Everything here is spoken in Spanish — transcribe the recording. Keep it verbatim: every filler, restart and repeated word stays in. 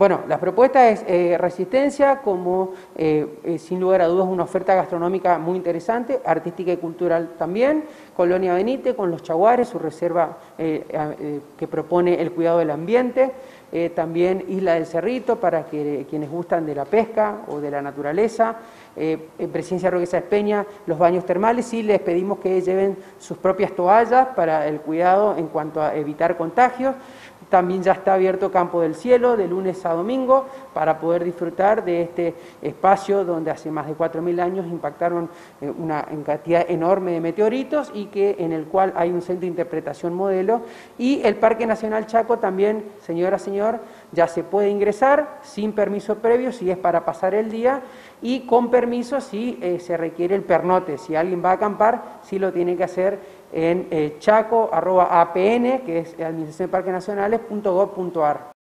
Bueno, la propuesta es eh, Resistencia como, eh, eh, sin lugar a dudas, una oferta gastronómica muy interesante, artística y cultural también. Colonia Benítez con los Chaguares, su reserva eh, eh, que propone el cuidado del ambiente. Eh, también Isla del Cerrito para que, quienes gustan de la pesca o de la naturaleza. Eh, en Presidencia Roque Peña, los baños termales, y les pedimos que lleven sus propias toallas para el cuidado en cuanto a evitar contagios. También ya está abierto Campo del Cielo de lunes a domingo para poder disfrutar de este espacio donde hace más de cuatro mil años impactaron una cantidad enorme de meteoritos y que en el cual hay un centro de interpretación modelo. Y el Parque Nacional Chaco también, señora, señor, ya se puede ingresar sin permiso previo si es para pasar el día y con permiso si eh, se requiere el pernote. Si alguien va a acampar, sí lo tiene que hacer en eh, chaco arroba a p n, que es Administración de Parques Nacionales, punto gov punto a r.